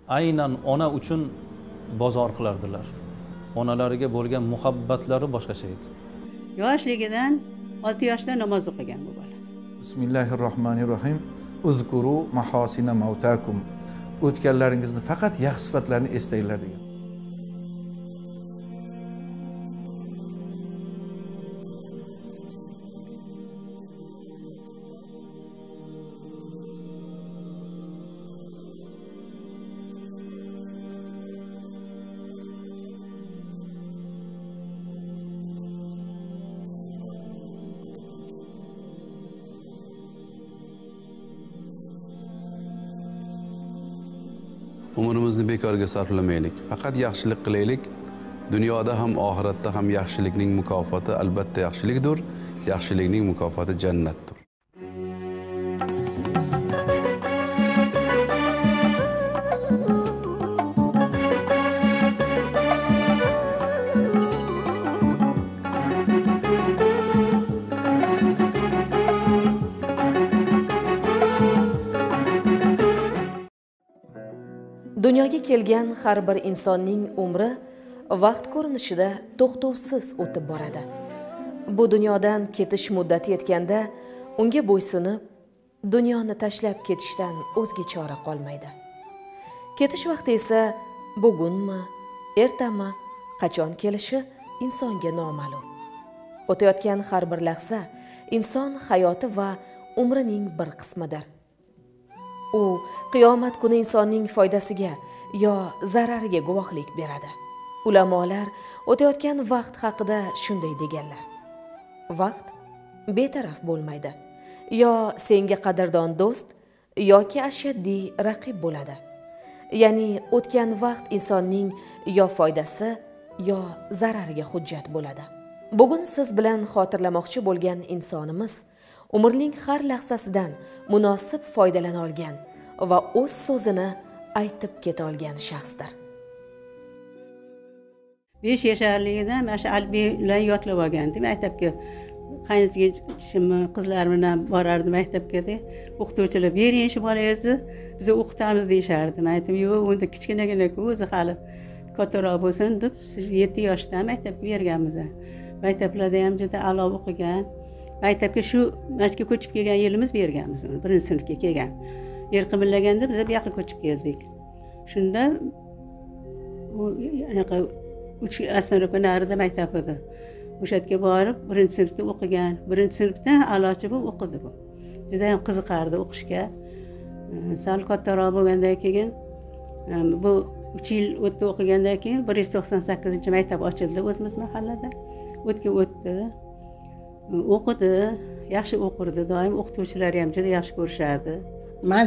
aynan ona uchun bozor qilardilar. Onalariga bo'lgan muhabbatlari boshqacha edi. Yoshligidan 6 yoshda namoz o'qigan bu bola. Bismillahirrohmanirrohim. Uzkuru mahosina mavtakum. O'tganlaringizni faqat yaxshi sifatlarni eslanglar degan. Umrimizni bekorga sarflamaylik. Faqat yaxshilik qilaylik. Dunyoda ham oxiratda ham yaxshilikning mukofoti albatta yaxshilikdir. Yaxshilikning mukofoti jannatdir. Dunyoga kelgan har bir insonning umri vaqt ko'rinishida to'xtovsiz o'tib boradi. Bu dunyodan ketish muddati yetganda unga bo'ysunib, dunyoni tashlab ketishdan o'zga chora qolmaydi. Ketish vaqti esa bugunmi, ertami, qachon kelishi insonga noma'lum. O'tayotgan har bir lahza inson hayoti va umrining bir qismidir. U qiyomat kuni insonning foydasiga yo zarariga guvohlik beradi. Ulamolar o'tayotgan vaqt haqida shunday deganlar: vaqt betaraf bo'lmaydi. Yo senga qadrdon do'st yoki ashaddiy raqib bo'ladi. Ya'ni o'tgan vaqt insonning yo foydasi yo zarariga hujjat bo'ladi. Bugun siz bilan xotirlamoqchi bo'lgan insonimiz umrning har lahzasidan munosib foydalana olgan va o'z so'zini aytib keta olgan shaxsdir. 5 yasharligidan mana shu albiy bilan yodlab olgandim. Maktabga qaynotachimni qizlari bilan borardim maktabga. O'qituvchilar bering shu bolangizni biz o'qitamiz deyishardi. Men aytdim, yo'q, unda kichkinagina-ku, o'zi hali kattaroq bo'lsin deb 7 yoshdan maktabga berganmiz. Maktablarda ham juda a'lo o'qigan. Maktabga shu maktabga ko'chib kelgan yilimiz berganmiz, 1-sinfga kelgan. Yer qimillaganda biz bu yoqqa ko'chib keldik. Shunda u anaqa 3 asrga narida maktab edi. O'sha yerga borib 1-sinfda o'qigan. 1-sinfdan a'lochi bo'lib o'qidi bu. Juda ham qiziqardi o'qishga. Sal kattaroq bo'lgandan keyin bu 3 yil o'tdi o'qigandan keyin 198-maktab ochildi o'zimiz mahallada. O'tga o'tdi. O'qidi, yaxshi o'qirdi, doim o'qituvchilari ham juda yaxshi ko'rishardi. Men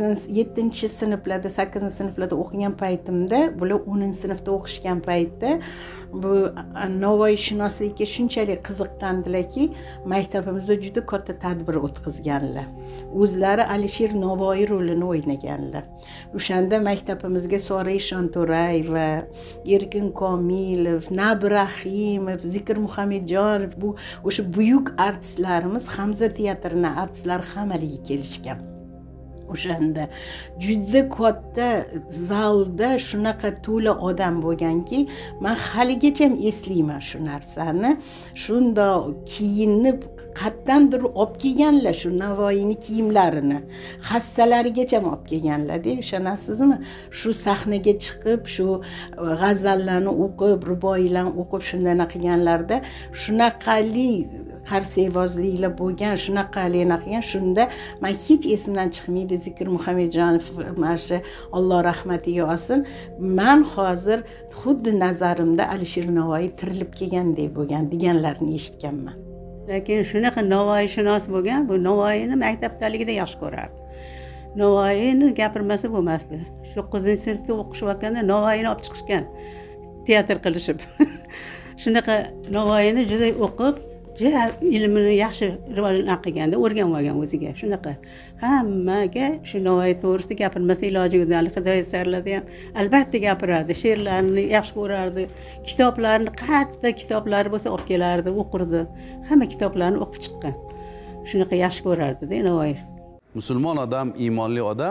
8-sinflarda o'qigan paytimda, bular 10-sinfda o'qishgan paytda bu Navoiyshunoslikka shunchalik qiziqqandilarki, maktabimizda juda katta tadbir o'tkazganlar. O'zlari Alisher Navoiy rolini o'ynaganlar. O'shanda maktabimizga Sora Ishonto'ray va Erkin Komilov, Nabrahimov, Zikr Muhammadjonov, bu o'sha buyuk artistlarimiz, Hamza teatrining artistlari hammaliga kelishgan. O'shanda juda katta zalda shunaqa to'la odam bo'lganki, men haligacha eslayman shu narsani. Shunda kiyinib qatdandir olib kelganlar shu Navoiyning kiyimlarini. Hassalarigacha olib kelganlar-da, ishonasizmi? Shu sahnaga chiqib, shu g'azallarni o'qib, ruboiylarni o'qib shunday qilganlarda shunaqali qarsevozliklar bo'lgan, shunaqali qilgan. Shunda men hech esimdan chiqmaydi Zikr Muhammadjonov mashi Alloh rahmatiga olsin. Men hozir xuddi nazarimda Alisher Navoiy tirilib kelgandek bo'lgan deganlarni eshitganman. Lekin shunaqa Navoiyshunos bo'lgan, bu Navoiyni maktabdaligida yaxshi ko'rardi. Navoiyni gapirmasa bo'lmasdi. 9-sinfda o'qishayotganda Navoiyni olib chiqishgan teatr qilishib. Shunaqa Navoiyni juda o'qib, ilmini yaxshi rivojlana qilganda o'rganib olgan o'ziga. Shunaqa hammaga shu Navoiy to'g'risida gapirmasa iloji yo'q. Hidoyat sarlarda ham albatta gapirardi. She'rlarini yaxshi ko'rardi. Kitoblarni, qatta kitoblari bo'lsa olib kelardi, o'qirdi. Hamma kitoblarni o'qib chiqqan. Shunaqa yaxshi ko'rardi-da Navoiy. Musulmon odam, iymonli odam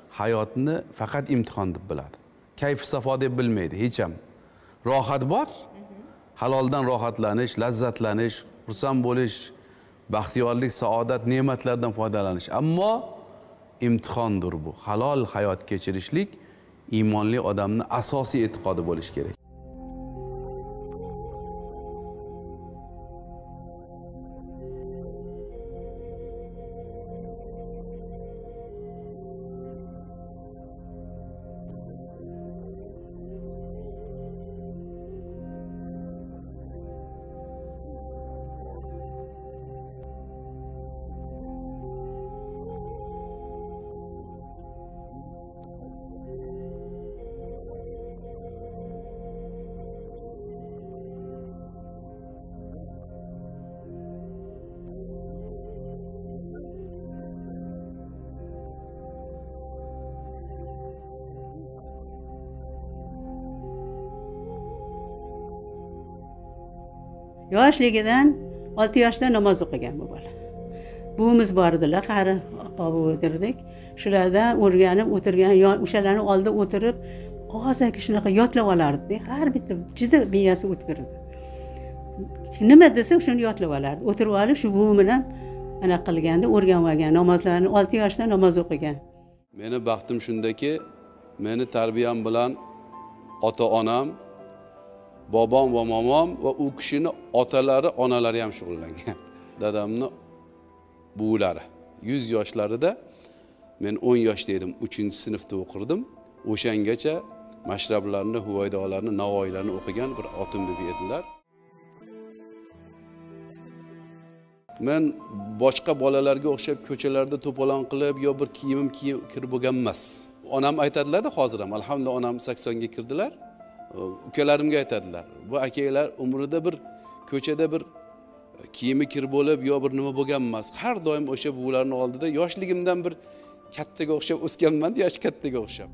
hayotni faqat imtihon deb biladi. Kayf safo deb bilmaydi hech ham. Rohat bor. Haloldan rohatlanish, lazzatlanish, xursand bo'lish, baxtiyorlik, saodat, ne'matlardan foydalanish. Ammo imtihondir bu. Halol hayot kechirishlik iymonli odamning asosiy e'tiqodi bo'lishi kerak. Yoshligidan 6 yoshda namoz o'qigan bu bola. Buvimiz bor edilar, qari opa o'tirdik. Shulardan o'rganib o'tirgan, o'shalarning oldida o'tirib, og'zaki shunaqa yodlab olardi. Har bitta juda miyasi o'tkir edi. Nima desa shuni yodlab olardi. O'tirib olib shu buvim bilan ana qilganda o'rganib olgan, namozlarni 6 yoshda namoz o'qigan. Meni baxtim shundaki, meni tarbiyam bilan ota-onam, bobom va momom va u kishini otalari, onalari ham shug'ullangan. Dadamni buvilari 100 yoshlarida, men 10 yoshda edim, 3-sinfda o'qirdim. O'shangacha mashrablarni, huvaydolarni, navoiylarni o'qigan bir otim bibi edilar. Men boshqa bolalarga o'xshab ko'chalarda to'polon qilib yo bir kiyimim kirib bo'lgan emas. Onam aytadilar-da, hozir ham alhamdulillah onam 80 ga kirdilar. Ukalarimga aytadilar. Bu akalar umrida bir ko'chada bir kiyimi kir bo'lib yo bir nima bo'lgan emas. Har doim o'sha buvilarning oldida yoshligimdan bir kattaga o'xshab o'sganman, yosh kattaga o'xshab.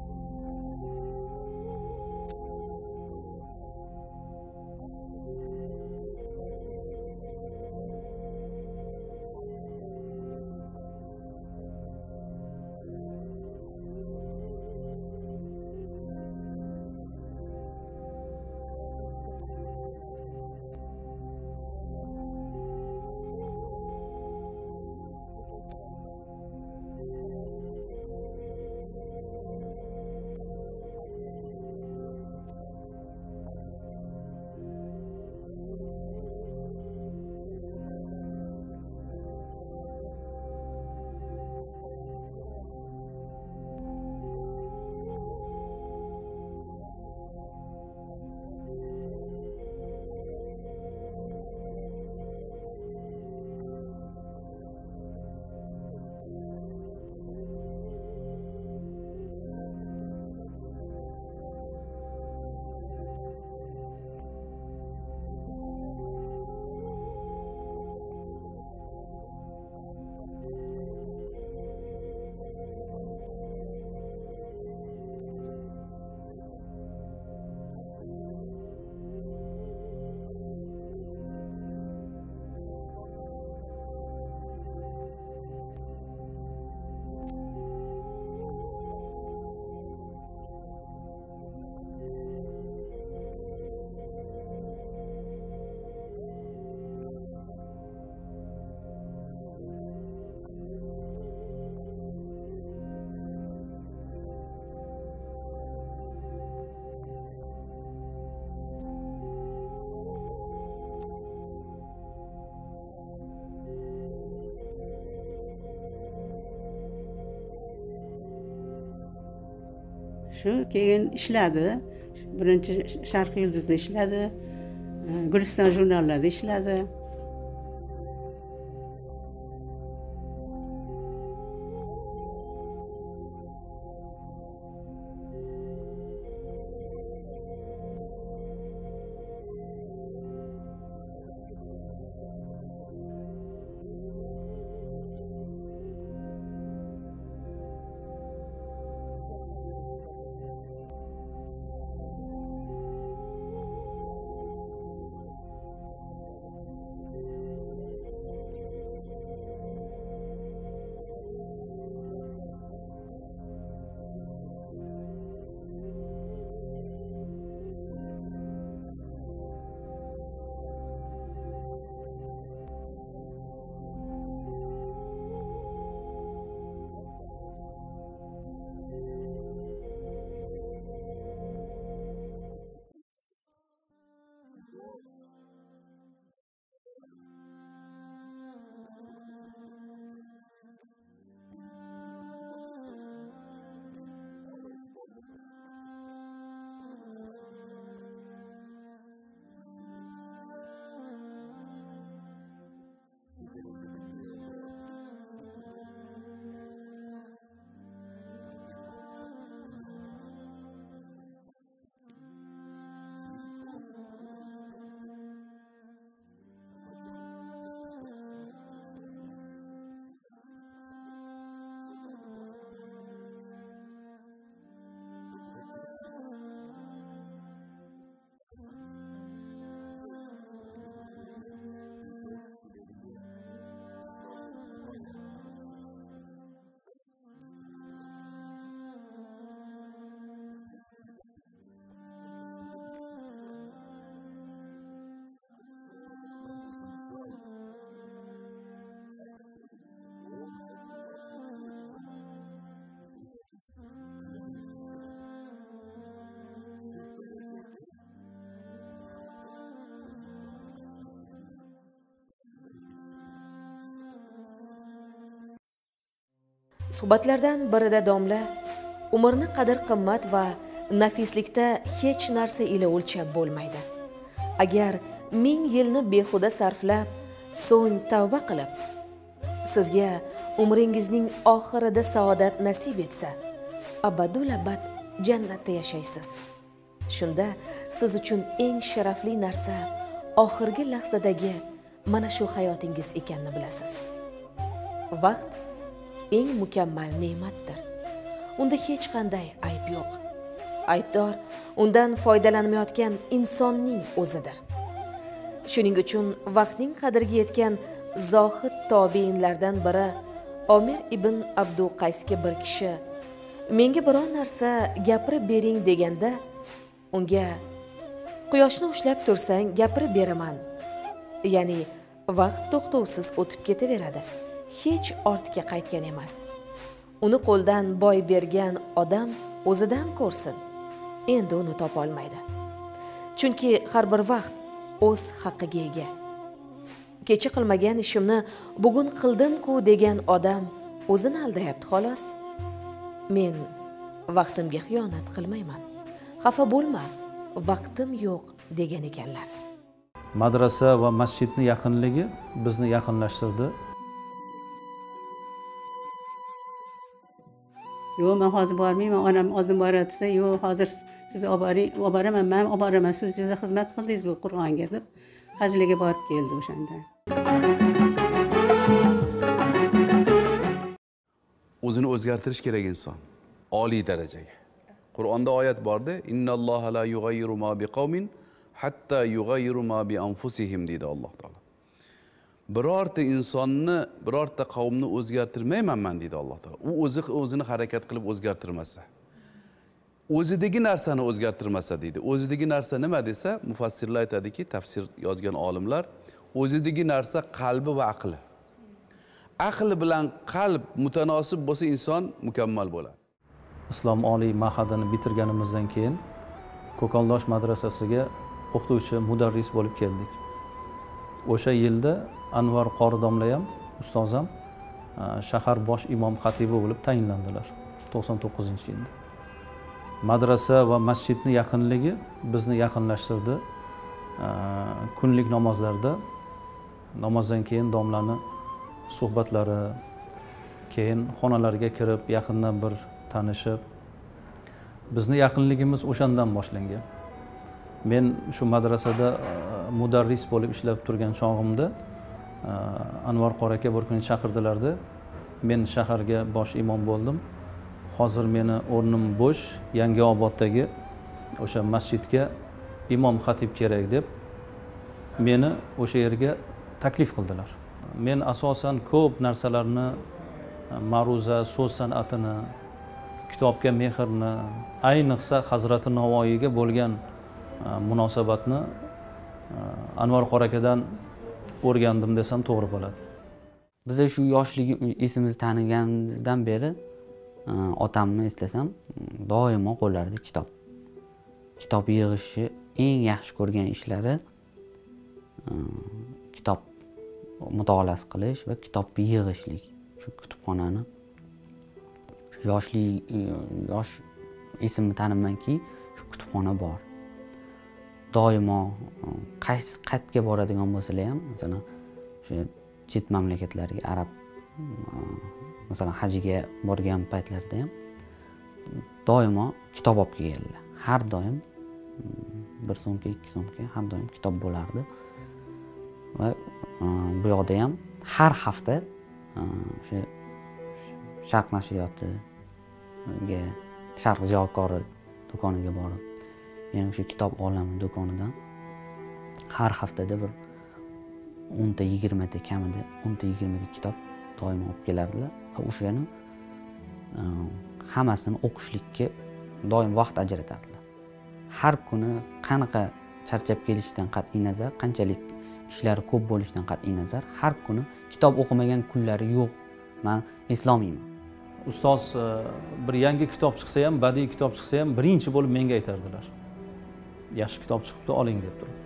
Shu keyin ishladi. Birinchi Sharq Yulduzida ishladi. Guliston jurnallarida ishladi. Suhbatlardan birida domla umrni qadr qimmat va nafislikda hech narsa ila o'lchab bo'lmaydi. Agar 1000 yilni behuda sarflab, so'ng tavba qilib, sizga umringizning oxirida saodat nasib etsa, abadul abad jannatda yashaysiz. Shunda siz uchun eng sharafli narsa oxirgi lahzadagi mana shu hayotingiz ekanini bilasiz. Vaqt eng mukammal ne'matdir. Unda hech qanday ayb yo'q. Aybdor undan foydalanmayotgan insonning o'zidir. Shuning uchun vaqtning qadriga yetgan zohid tobiinlardan biri Omir ibn Abduqaysga bir kishi menga biror narsa gapirib bering deganda, unga quyoshni ushlab tursang gapirib beraman. Ya'ni vaqt to'xtovsiz o'tib ketaveradi. Hech ortga qaytgan emas. Uni qo'ldan boy bergan odam o'zidan ko'rsin. Endi uni topa olmaydi. Chunki har bir vaqt o'z haqqiga ega. Kecha qilmagan ishimni bugun qildim-ku degan odam o'zini aldayapti xolos. Men vaqtimga xiyonat qilmayman. Xafa bo'lma, vaqtim yo'q degan ekanlar. Madrasa va masjidni yaqinligi bizni yaqinlashtirdi. Yo'q, men hozir bormayman. Onam oldin boradi desa, yo'q, hozir siz olib boraman, men olib boraman. Siz juda xizmat qildingiz bu Qur'onga deb hajliga borib keldi o'shanda. O'zini o'zgartirish kerak inson oliy darajaga. Qur'onda oyat bordi, innalloha la yughayyiru ma biqawmin hatta yughayyiru ma bi anfusihim deydi Alloh taolo. Birorta insonni, birorta qavmni o'zgartirmayman men deydi Alloh taolo. U o'zini harakat qilib o'zgartirmasa, o'zidagi narsani o'zgartirmasa deydi. O'zidagi narsa nima desa, mufassirlar aytadiki, tafsir yozgan olimlar, o'zidagi narsa qalbi va aqli. Aql bilan qalb mutanosib bo'lsa inson mukammal bo'ladi. Islom oliy ma'hadini bitirganimizdan keyin Ko'kaldosh madrasasiga o'qituvchi, mudarris bo'lib keldik. O'sha yilda Anvar qori domla ham, ustoz ham shahar bosh imom xatibi bo'lib tayinlandilar 99-yilda. Madrasa va masjidni yaqinligi bizni yaqinlashtirdi. Kunlik namozlarda, namozdan keyin domlani suhbatlari, keyin xonalariga kirib yaqindan bir tanishib, bizni yaqinligimiz o'shandan boshlangan. Men shu madrasada mudarris bo'lib ishlab turgan chog'imda Anvar qori aka bir kun chaqirdilarda, men shaharga bosh imom bo'ldim. Hozir meni o'rnim bo'sh, Yangioboddagi o'sha masjidga imom xatib kerak deb meni o'sha yerga taklif qildilar. Men asosan ko'p narsalarni, ma'ruza, so'z san'atini, kitobga mehrni, ayniqsa Hazrati Navoiyga bo'lgan munosabatni Anvar qori akadan o'rgandim desam to'g'ri bo'ladi. Biz shu yoshlik esimizni taniganimizdan beri otamni eslasam, doimo qo'llarida kitob. Kitob yig'ishni eng yaxshi ko'rgan ishlari kitob mutolaa qilish va kitobni yig'ishlik. Shu kutubxonani yosh esimni tanimanki, shu kutubxona bor. Doimo qaysi qayerga boradigan bo'lsalar ham, masalan, shu chet mamlakatlarga, arab, masalan, hajiga borgan paytlarda ham doimo kitob olib kelganlar. Har doim 1 so'mga, 2 so'mga har doim kitob bo'lardi. Va bu yoqda ham har hafta o'sha Sharq nashriyotiga, Sharq ziyokori do'koniga borib, ya'ni o'sha kitob olami do'konidan har haftada bir 10 ta 20 ta kamida 10 ta 20 ta kitob doim olib kelardilar va o'shani hammasini o'qishlikka doim vaqt ajratardilar. Har kuni qanaqa charchab kelishidan qat'iy nazar, qanchalik ishlari ko'p bo'lishidan qat'iy nazar, har kuni kitob o'qimagan kunlari yo'q. Men islomiyman. Ustoz bir yangi kitob chiqsa ham, badiiy kitob chiqsa ham birinchi bo'lib menga aytardilar. Yaxshi kitob chiqibdi, oling deb turib.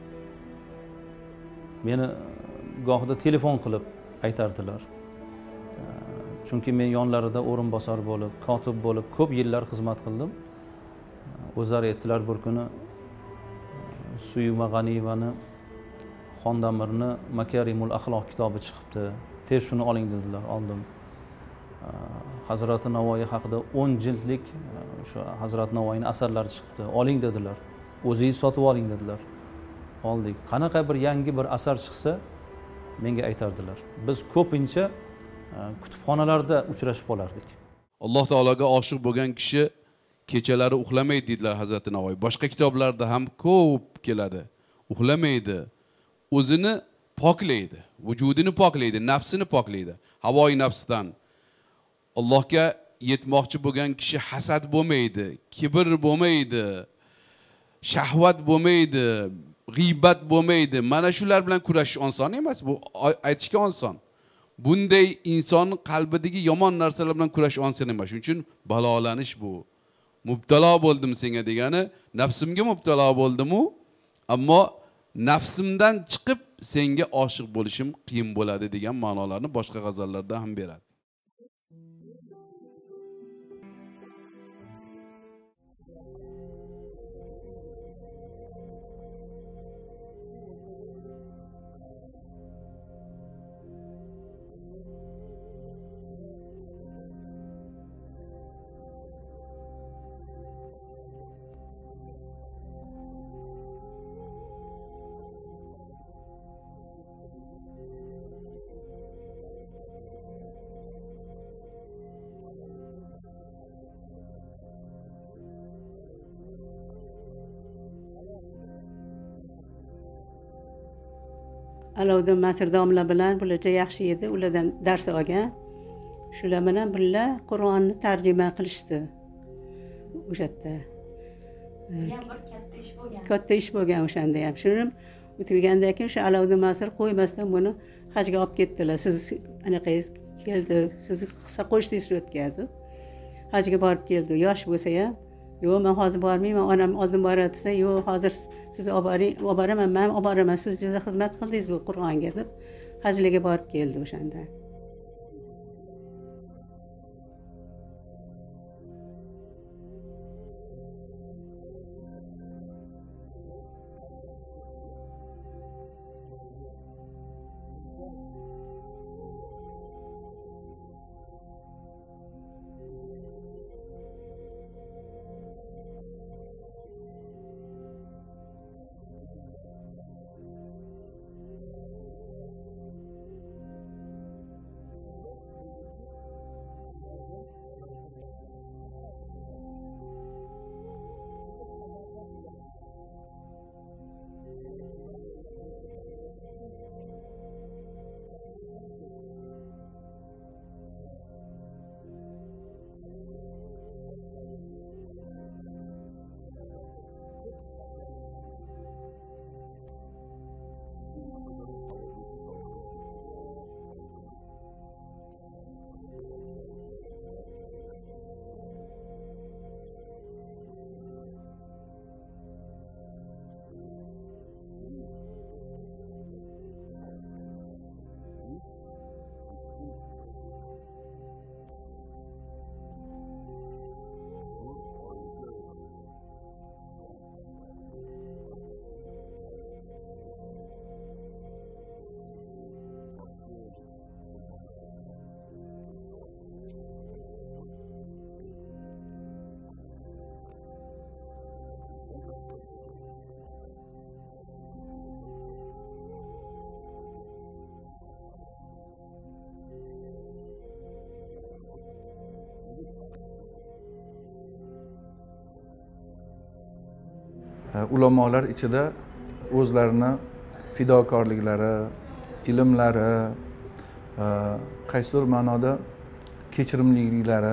Meni gohida telefon qilib aytardilar. chunki men yonlarida o'rinbosar bo'lib, kotib bo'lib ko'p yillar xizmat qildim. O'zlari aytdilar bir kuni Suyuma G'aniyevani Xondamirni Makarimul axloq kitobi chiqibdi. Tez shuni oling dedilar, oldim. Hazrati Navoiy haqida 10 jildlik o'sha Hazrat Navoiyning asarlari chiqibdi. Oling dedilar. O'zingiz sotib oling dedilar. Oldik. Qanaqa bir yangi bir asar chiqsa menga aytardilar. Biz ko'pincha kutubxonalarda uchrashib qolardik. Alloh taologa oshiq bo'lgan kishi kechalari uxlamaydi dedilar Hazrati Navoiy. Boshqa kitoblarda ham ko'p keladi. Uxlamaydi. O'zini poklaydi, vujudini poklaydi, nafsini poklaydi. Havoyi nafsdan. Allohga yetmoqchi bo'lgan kishi hasad bo'lmaydi, kibr bo'lmaydi, shahvat bo'lmaydi, g'iybat bo'lmaydi. Mana shular bilan kurashish oson emas, bu aytishga oson. Bunday inson qalbidagi yomon narsalar bilan kurashish oson emas. Shuning uchun balolanish bu. Mubtalo bo'ldim senga degani, nafsimga mubtalo bo'ldim-u, ammo nafsimdan chiqib senga oshiq bo'lishim qiyin bo'ladi degan ma'nolarni boshqa g'azallarda ham beradi. Alovdin Masir domla bilan bularcha yaxshi edi, ulardan dars olgan. Shular bilan birga Qur'onni tarjima qilishdi. O'sha yerda. Katta ish bo'lgan o'shanda ham. Shuni o'tirgandan keyin o'sha Alovdin Masir qo'ymasdan buni hajga olib ketdilar. Siz anaqangiz keldi, siz qissa qo'shdingiz shu o'tkazdi. Hajga borib keldi. Yosh bo'lsa ham, yo'q men hozir bormayman, onam oldin boradi desa, yo'q hozir siz olib boraman, men olib boraman, siz juda xizmat qildingiz bu Qur'onga deb hajliga borib keldi o'shanda. Ulamolar ichida o'zlarini fidokorliklari, ilmlari, qaysidir ma'noda kechirimliliklari,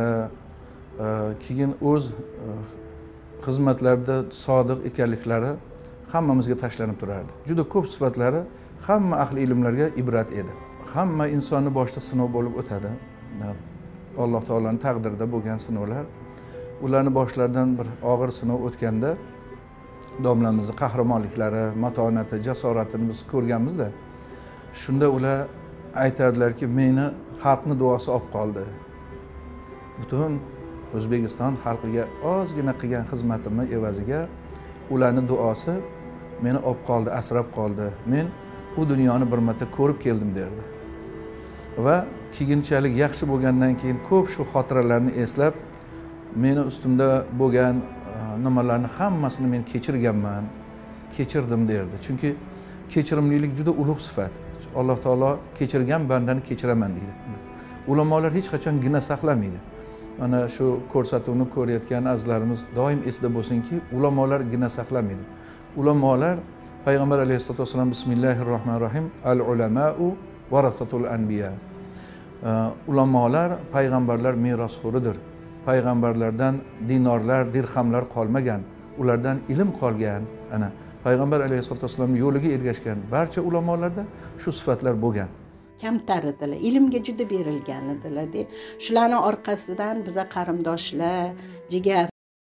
keyin o'z xizmatlarida sodiq ekanliklari hammamizga tashlanib turardi. Juda ko'p sifatlari hamma ahli ilmlarga ibrat edi. Hamma insonni boshida sinov bo'lib o'tadi. Alloh taolaning taqdirida bo'lgan sinovlar. Ularni boshlaridan bir og'ir sinov o'tganda domlamizning qahramonliklari, matonati, jasoratini biz ko'rganmizda, shunda ular aytardilarki, meni xalqni duosi olib qoldi. Butun O'zbekiston xalqiga ozgina qilgan xizmatimni evaziga ularning duosi meni olib qoldi, asrab qoldi. Men u dunyoni bir marta ko'rib keldim derdi. Va keyinchalik yaxshi bo'lgandan keyin ko'p shu xotiralarni eslab, meni ustimda bo'lgan nimalarni hammasini men kechirganman, kechirdim derdi. Chunki kechirimlilik juda ulug' sifat. Alloh taolo kechirgan bandani kechiraman deydi. Ulamolar hech qachon gina saqlamaydi. Mana shu ko'rsatuvni ko'rayotgan azizlarimiz doim esda bo'lsinki, ulamolar gina saqlamaydi. Ulamolar Payg'ambar alayhisolatu vasallam bismillahirrohmanirrohim al-ulamau warasatul anbiya. Ulamolar payg'ambarlar merosxo'ridir. Payg'ambarlardan dinorlar, dirhamlar qolmagan, ulardan ilm qolgan. Ana Payg'ambar alayhisolatu vasallamning yo'liga ergashgan barcha ulamolarda shu sifatlar bo'lgan. Kamtar edilar, ilmga juda berilgan edilar. Shularning orqasidan biza qarindoshlar, jigar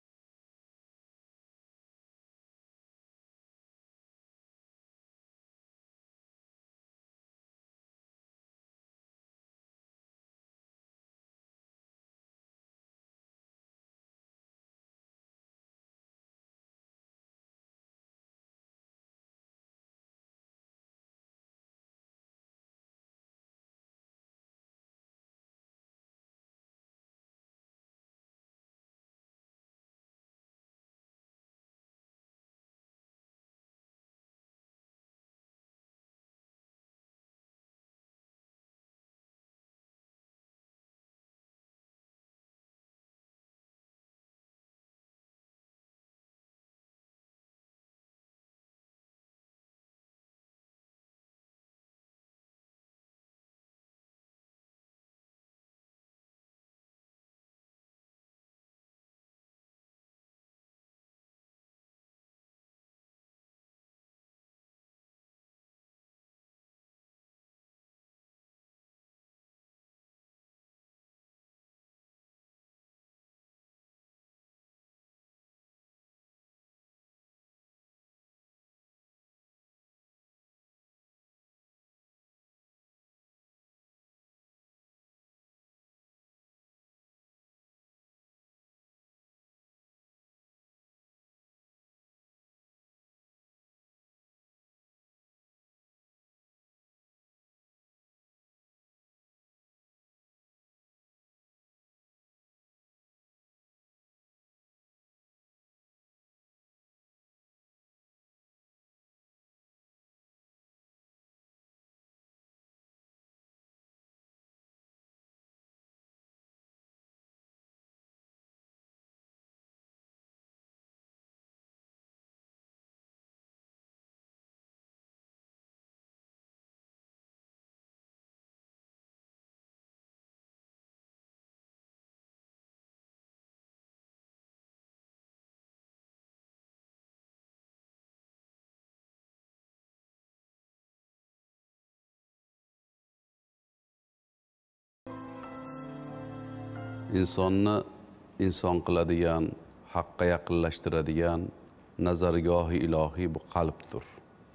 insonni inson qiladigan, haqqa yaqinlashtiradigan nazargohi ilohiy bu qalbdir.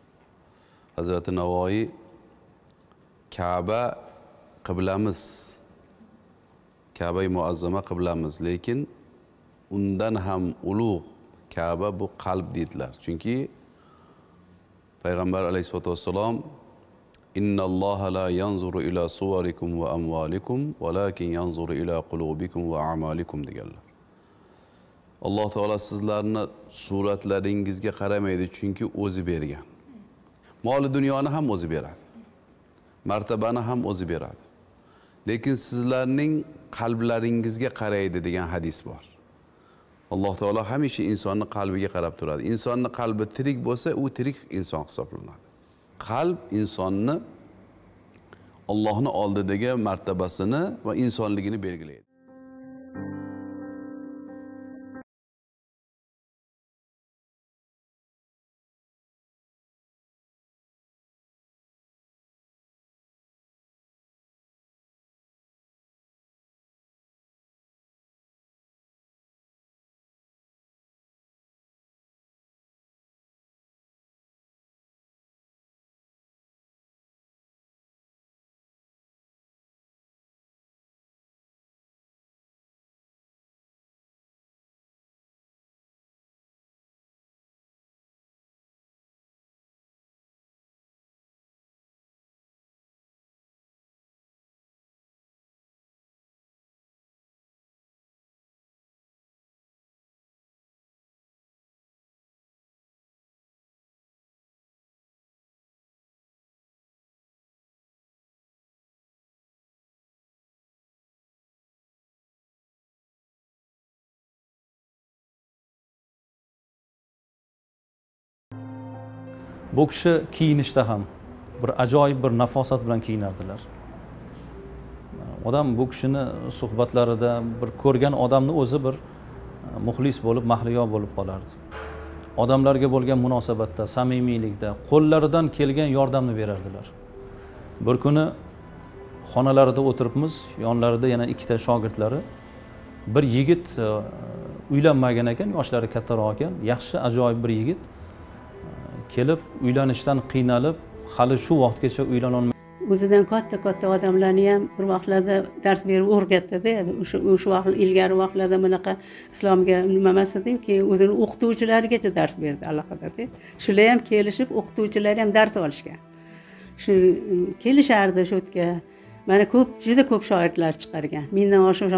Hazrati Navoiy Ka'ba qiblamiz, Ka'ba-i muazzama qiblamiz, lekin undan ham ulug' Ka'ba bu qalb deydilar. Chunki Payg'ambar alayhisolatu vassalom innalloha la yanzuru ila suvarikum va amvalikum valakin yanzuru ila qulubikum va a'malikum deganlar. Alloh taolo sizlarni suratlaringizga qaramaydi, chunki o'zi bergan. Mol dunyoni ham o'zi beradi. Martabani ham o'zi beradi. Lekin sizlarning qalblaringizga qaraydi degan hadis bor. Alloh taolo hamisha insonning qalbiga qarab turadi. Insonning qalbi tirik bo'lsa, u tirik inson hisoblanadi. Qalb insonni Allohning oldidagi martabasini va insonligini belgilaydi. Bu kishi kiyinishda ham bir ajoyib bir nafosat bilan kiyinardilar. Odam bu kishini suhbatlarida bir ko'rgan odamni o'zi bir muxlis bo'lib, mahliyo bo'lib qolardi. Odamlarga bo'lgan munosabatda, samimiylikda qo'llaridan kelgan yordamni berardilar. Bir kuni xonalarida o'tiribmiz, yonlarida yana ikkita shogirdlari. Bir yigit uylanmagan ekan, yoshlari kattaroq ekan, yaxshi ajoyib bir yigit kelib uylanishdan qiynalib, hali shu vaqtgacha uylana olmagan. O'zidan katta odamlarni ham bir vaqtlarda dars berib o'rgatdi-da. O'sha vaqt ilgari vaqtlarda bunaqa islomga nima emas edi, keyin o'zini o'qituvchilarigacha dars berdi alohida-da. Shular ham kelishib, o'qituvchilar ham dars olishgan. Shu kelishardi shu yerga. Mana juda ko'p shoirlar chiqargan. Mendan oshiq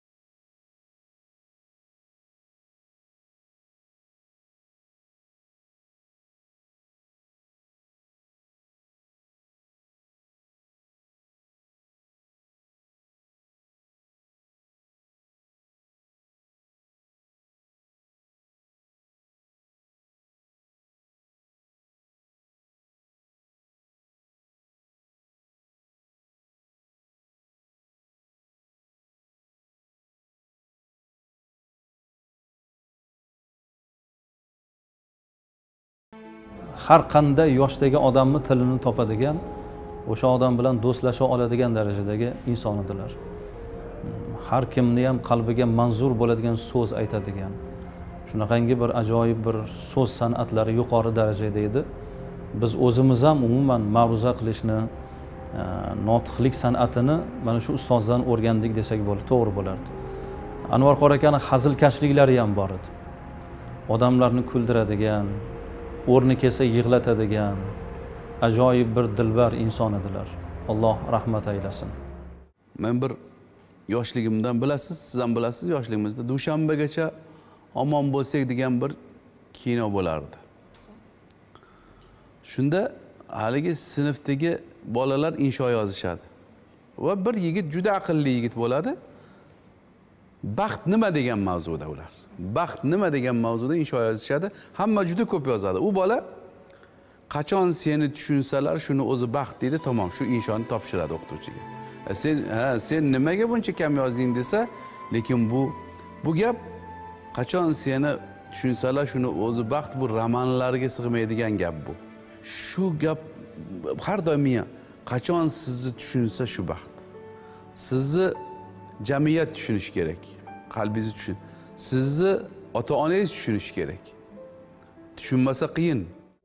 har qanday yoshdagi odamni tilini topadigan, o'sha odam bilan do'stlasha oladigan darajadagi inson edilar. Har kimni ham qalbiga manzur bo'ladigan so'z aytadigan, shunaqangi bir ajoyib bir so'z san'atlari yuqori darajada edi. Biz o'zimiz ham umuman ma'ruza qilishni, notiqlik san'atini mana shu ustozdan o'rgandik desak to'g'ri bo'lardi. Anvar qori akani hazilkashliklari ham bor edi. Odamlarni kuldiradigan, o'rni kelsa yig'latadigan ajoyib bir dilbar inson edilar. Alloh rahmat aylasin. Men bir yoshligimdan bilasiz, siz ham bilasiz, yoshligimizda dushanbagacha omon bo'lsak degan bir kino bo'lardi. Shunda haligi sinfdagi bolalar insho yozishadi. Va bir yigit juda aqlli yigit bo'ladi. Baxt nima degan mavzuda ular. Baxt nima degan mavzuda insho yozishadi. Hamma juda ko'p yozadi. U bola qachon seni tushunsalar shuni o'zi baxt deydi, tamom, shu inshoni topshiradi o'qituvchiga. Sen nimaga buncha kam yozding desa, lekin bu gap qachon seni tushunsalar shuni o'zi baxt, bu romanlarga sig'maydigan gap bu. Shu gap har doim qachon sizni tushunsa shu baxt. Sizni jamiyat tushunish kerak. Qalbingizni tushun. Sizni ota-onangiz tushunish kerak. Tushunmasa qiyin.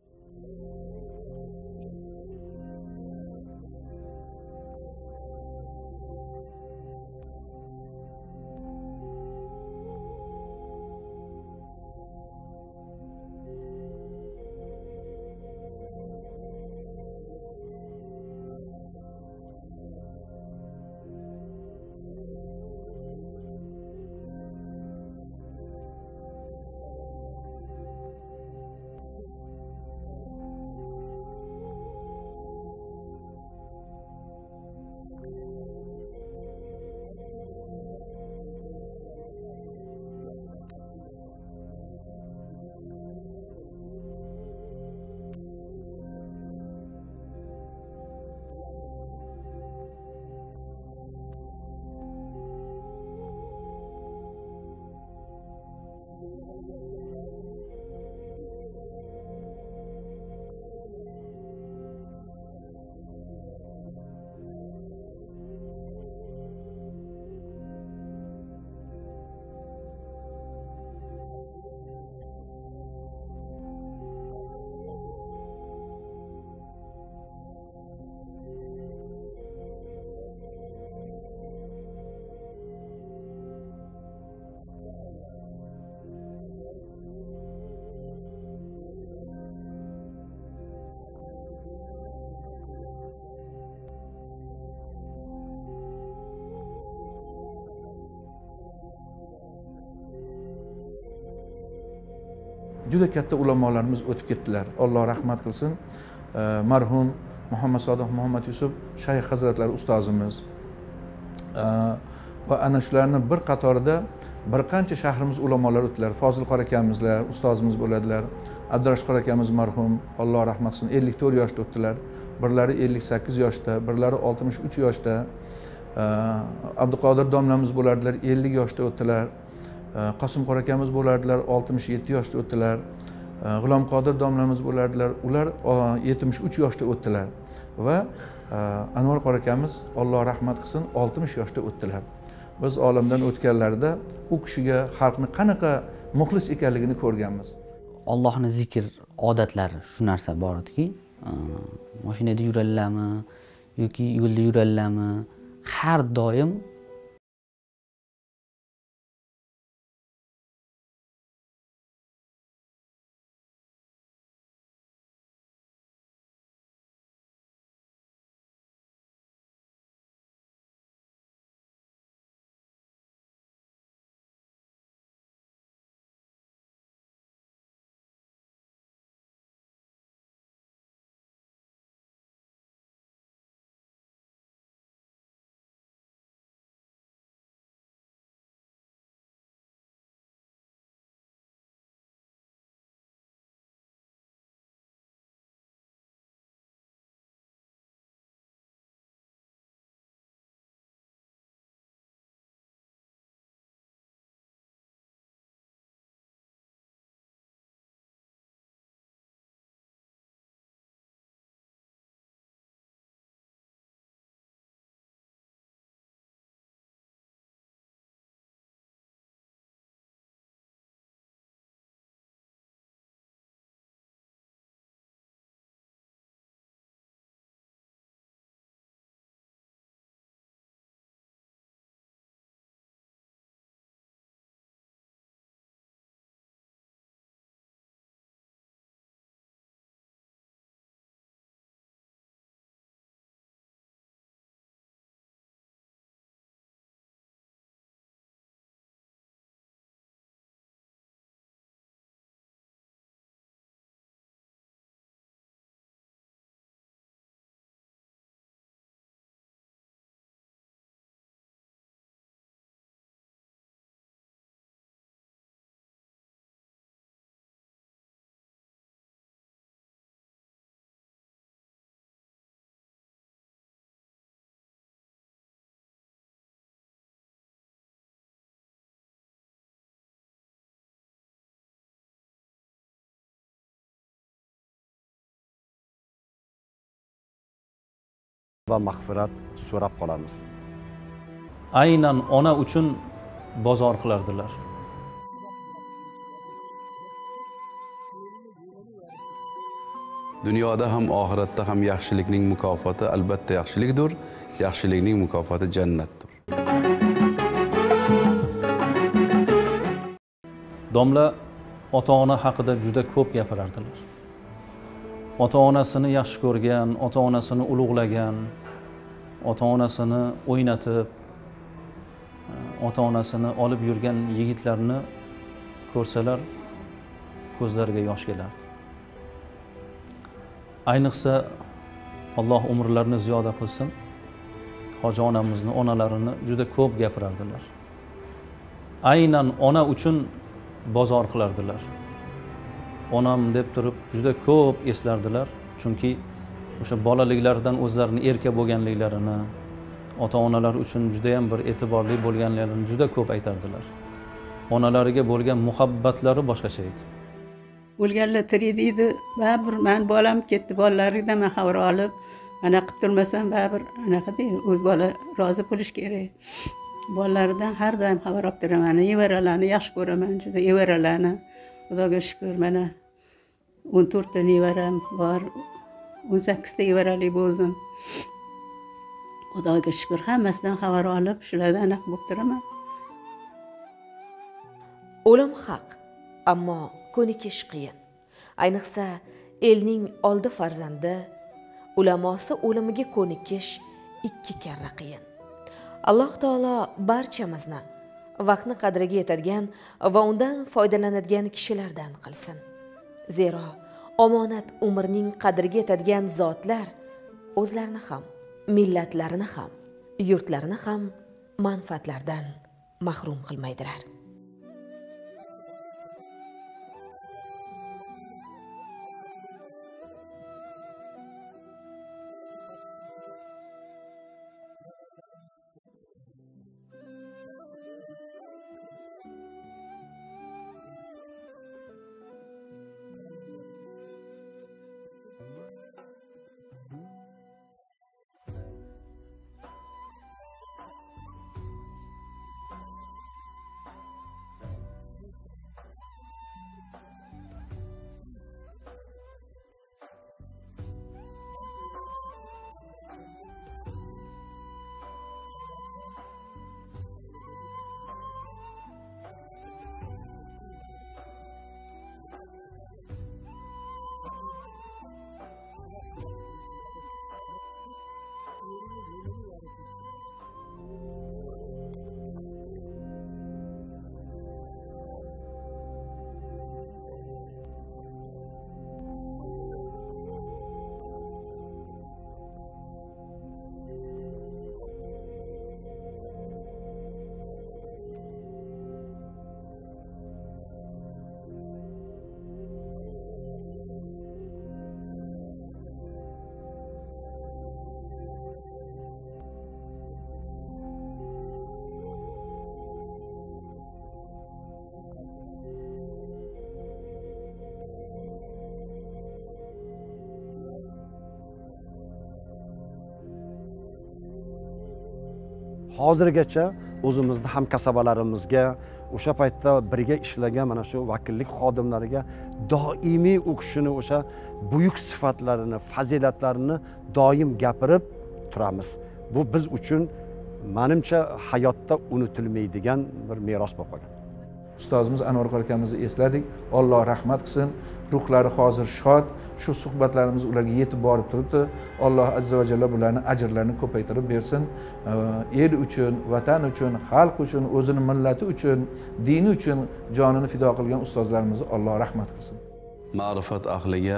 Juda katta ulamolarimiz o'tib ketdilar. Alloh rahmat qilsin. Marhum Muhammad Sodiq Muhammad Yusuf shayx hazratlari ustozimiz va ana shularni bir qatorida bir qancha shahrimiz ulamolar o'tdilar. Fozilqor akamizlar ustozimiz bo'ladilar. Abdurashqor akamiz marhum, Alloh rahmat qilsin, 54 yoshda o'tdilar. Birlari 58 yoshda, birlari 63 yoshda. Abduqodir domlamiz bo'lardilar, 50 yoshda o'tdilar. Qosimqor akamiz bo'lardilar, 67 yoshda o'tdilar. G'ulomqodir domlamiz bo'lardilar, ular 73 yoshda o'tdilar va Anvar qor akamiz Alloh rahmat qilsin 60 yoshda o'tdilar. Biz olamdan o'tganlarida u kishiga xalqni qanaqa muxlis ekanligini ko'rganmiz. Allohning zikr odatlari shu narsa bor ediki, mashinada yuradilarmi yoki yo'lda yuradilarmi, har doim va mag'firat so'rab qolamiz. Aynan ona uchun bozor qilardilar. Dunyoda ham oxiratda ham yaxshilikning mukofoti albatta yaxshilikdir. Yaxshilikning mukofoti jannatdir. Domla ota-ona haqida juda ko'p gapirardilar. Ota-onasini yaxshi ko'rgan, ota-onasini ulug'lagan, ota-onasini o'ynatib, ota-onasini olib yurgan yigitlarni ko'rsalar ko'zlariga yosh kelardi. Ayniqsa Alloh umrlarini ziyoda qilsin, hoji onamizni onalarini juda ko'p gapirardilar. Aynan ona uchun bozor qilardilar. Onam deb turib juda ko'p eslardilar, chunki o'sha bolaliklaridan o'zlarini erka bo'lganliklarini, ota-onalar uchun juda ham bir e'tiborli bo'lganliklarini juda ko'p aytardilar. Onalariga bo'lgan muhabbatlari boshqacha edi. O'lganlar tirik edi, baribir men bolam ketdi, bolalaridan men xabar olib, mana qilib turmasam baribir anaqa deydi, o'z bola rozi bo'lish kerak. Bolalaridan har doim xabar olib turaman, nevaralarni yaxshi ko'raman, juda nevaralarni. Xudoga shukr, mana 14 ta nevaram bor, 18 ta nevarali bo'ldim. Xudoga shukr, hammasidan xabar olib, shulardan anaqa bo'lib turaman. O'lim haq, ammo ko'nikish qiyin. Ayniqsa elning oldi farzandi, ulamosi o'limiga ko'nikish 2 karra qiyin. Alloh taolo barchamizni vaqtni qadriga yetadigan va undan foydalanadigan kishilardan qilsin. Zero omonat umrning qadriga yetadigan zotlar o'zlarini ham, millatlarini ham, yurtlarini ham manfaatlardan mahrum qilmaydilar. Hozirgacha o'zimizni hamkasbalarimizga, o'sha paytda birga ishlagan mana shu vakillik xodimlariga doimiy u kishini o'sha buyuk sifatlarini, fazilatlarini doim gapirib turamiz. Bu biz uchun menimcha hayotda unutilmaydigan bir meros bo'lib qolgan. Ustozimiz Anvarqul akamizni esladik. Alloh rahmat qilsin. Ruhlari hozir shod. Shu suhbatlarimiz ularga yetib borib turibdi. Alloh azza va jalla bularni ajrlarini ko'paytirib bersin. El uchun, vatan uchun, xalq uchun, o'zini millati uchun, dini uchun jonini fido qilgan ustozlarimizni Alloh rahmat qilsin. Ma'rifat ahliga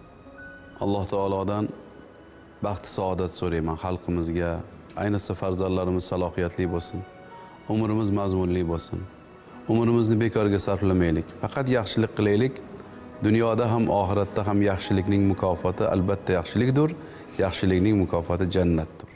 Alloh taolodan baxt saodat so'rayman. Xalqimizga, ayniqsa farzandlarimiz salohiyatli bo'lsin. Umrimiz mazmunli bo'lsin. Umrimizni bekorga sarflamaylik. Faqat yaxshilik qilaylik. Dunyoda ham oxiratda ham yaxshilikning mukofoti albatta yaxshilikdir. Yaxshilikning mukofoti jannatdir.